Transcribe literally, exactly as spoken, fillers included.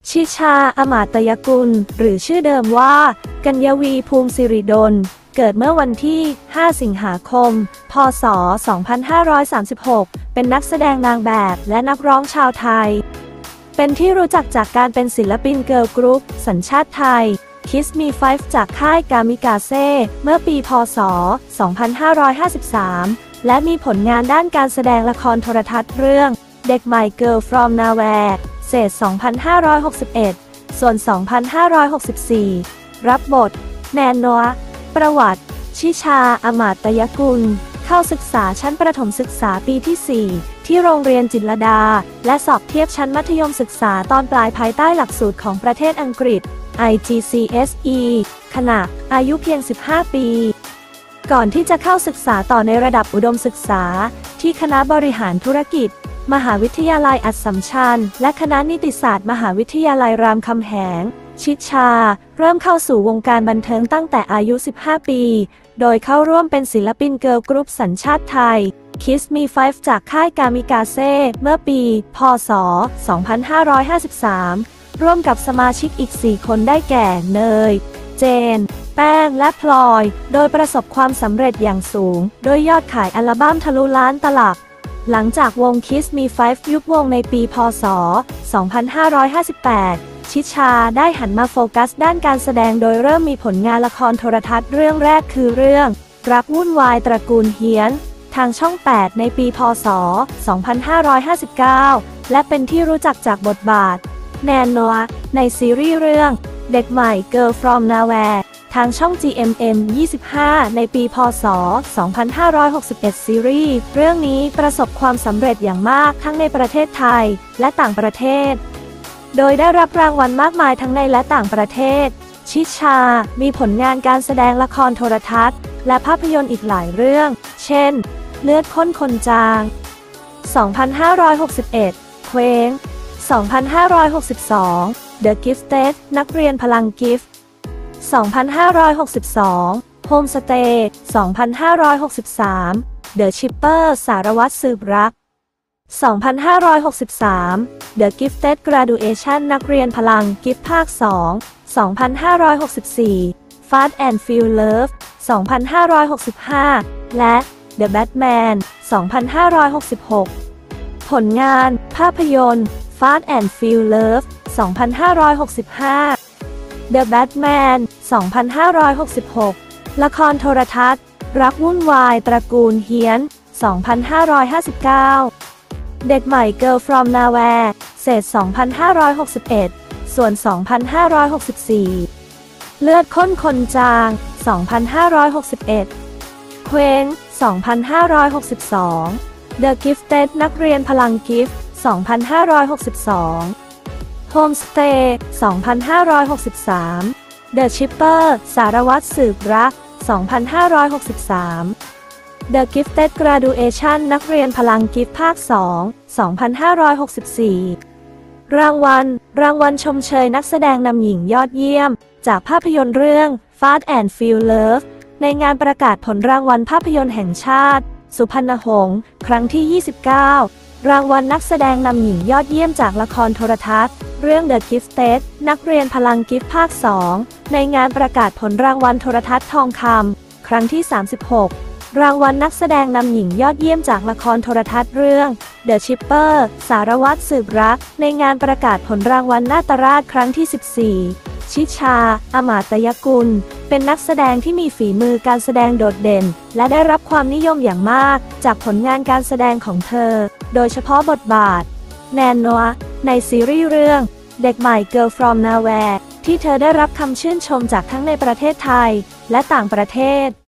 ชิชา อมาตยกุลหรือชื่อเดิมว่า กัญญวี ภูมิสิริดลเกิดเมื่อวันที่ ห้า สิงหาคม พ.ศ. สองพันห้าร้อยสามสิบหก เป็นนักแสดงนางแบบและนักร้องชาวไทย เป็นที่รู้จักจากการเป็นศิลปินเกิร์ลกรุ๊ปสัญชาติไทย Kiss Me Five จากค่ายกามิกาเซ่เมื่อปี พ.ศ. สองพันห้าร้อยห้าสิบสาม และมีผลงานด้านการแสดงละครโทรทัศน์เรื่องเด็กใหม่ Girl from Nowhere เศษ สองพันห้าร้อยหกสิบเอ็ด ส่วน สองพันห้าร้อยหกสิบสี่ รับบท แนนนัวประวัติ ชิชา อมาตยกุลเข้าศึกษาชั้นประถมศึกษาปีที่ สี่ ที่โรงเรียนจิตรลดา และสอบเทียบชั้นมัธยมศึกษาตอนปลายภายใต้หลักสูตรของประเทศอังกฤษ ไอ จี ซี เอส อี ขณะอายุเพียง สิบห้า ปี ก่อนที่จะเข้าศึกษาต่อในระดับอุดมศึกษาที่คณะบริหารธุรกิจมหาวิทยาลัยอัสสัมชัญและคณะนิติศาสตร์มหาวิทยาลัยรามคำแหง ชิชาเริ่มเข้าสู่วงการบันเทิงตั้งแต่อายุ สิบห้า ปี โดยเข้าร่วมเป็นศิลปินเกิร์ลกรุ๊ปสัญชาติไทย Kiss Me Five จากค่ายกามิกาเซ่เมื่อปี พ.ศ. สองพันห้าร้อยห้าสิบสาม ร่วมกับสมาชิกอีก สี่ คนได้แก่ เนย เจน แป้ง และพลอย โดยประสบความสำเร็จอย่างสูงโดยยอดขายอัลบั้มทะลุล้านตลับหลังจากวง Kiss Me Five ยุบวงในปี พ.ศ. สองพันห้าร้อยห้าสิบแปด ชิชาได้หันมาโฟกัสด้านการแสดงโดยเริ่มมีผลงานละครโทรทัศน์เรื่องแรกคือเรื่องรักวุ่นวายตระกูลเฮียนทางช่อง แปด ในปี พ.ศ. สองพันห้าร้อยห้าสิบเก้า และเป็นที่รู้จักจากบทบาท แนนนัวในซีรีส์เรื่องเด็กใหม่ Girl from Nowhere ทางช่อง จี เอ็ม เอ็ม ยี่สิบห้า ในปี พ.ศ. สองพันห้าร้อยหกสิบเอ็ด ซีรีส์เรื่องนี้ประสบความสำเร็จอย่างมากทั้งในประเทศไทยและต่างประเทศโดยได้รับรางวัลมากมายทั้งในและต่างประเทศชิชามีผลงานการแสดงละครโทรทัศน์และภาพยนตร์อีกหลายเรื่องเช่นเลือดข้นคนจาง สองพันห้าร้อยหกสิบเอ็ด เคว้ง สองพันห้าร้อยหกสิบสอง The Gifted นักเรียนพลังกิฟต์ สองพันห้าร้อยหกสิบสอง Homestay สองพันห้าร้อยหกสิบสาม The Shipper สารวัตรสืบรัก สองพันห้าร้อยหกสิบสาม The Gifted Graduation นักเรียนพลังกิฟต์ภาค สอง สองพันห้าร้อยหกสิบสี่ Fast and Furious สองพันห้าร้อยหกสิบห้า และ The Batman สองพันห้าร้อยหกสิบหก ผลงานภาพยนตร์ Fast and Furious สองพันห้าร้อยหกสิบห้า The Batman สองพันห้าร้อยหกสิบหก ละครโทรทัศน์รักวุ่นวายตระกูลเฮียน สองพันห้าร้อยห้าสิบเก้า เด็กใหม่ Girl from Nowhere เศษ สองพันห้าร้อยหกสิบเอ็ด ส่วน สองพันห้าร้อยหกสิบสี่ เลือดข้นคนจาง สองพันห้าร้อยหกสิบเอ็ด เคว้ง สองพันห้าร้อยหกสิบสอง The Gifted นักเรียนพลังกิฟต์ สองพันห้าร้อยหกสิบสอง Homestay สองพันห้าร้อยหกสิบสาม The Shipper สารวัตรสืบรัก สองพันห้าร้อยหกสิบสาม The Gifted Graduation นักเรียนพลังกิฟต์ภาค สอง สองพันห้าร้อยหกสิบสี่ รางวัลรางวัลชมเชยนักแสดงนำหญิงยอดเยี่ยมจากภาพยนตร์เรื่อง Fast and Furious ในงานประกาศผลรางวัลภาพยนตร์แห่งชาติสุพรรณหงษ์ครั้งที่ ยี่สิบเก้า รางวัลนักแสดงนำหญิงยอดเยี่ยมจากละครโทรทัศน์เรื่อง The Gifted นักเรียนพลังกิฟต์ภาค สอง ในงานประกาศผลรางวัลโทรทัศน์ทองคำครั้งที่ สามสิบหก รางวัลนักแสดงนำหญิงยอดเยี่ยมจากละครโทรทัศน์เรื่อง The Shipper สารวัตรสืบรักในงานประกาศผลรางวัลนาตราชครั้งที่ สิบสี่ ชิชา อมาตยกุลเป็นนักแสดงที่มีฝีมือการแสดงโดดเด่นและได้รับความนิยมอย่างมากจากผลงานการแสดงของเธอโดยเฉพาะบทบาทแนนนัวในซีรีส์เรื่องเด็กใหม่ Girl from Nowhere ที่เธอได้รับคำชื่นชมจากทั้งในประเทศไทยและต่างประเทศ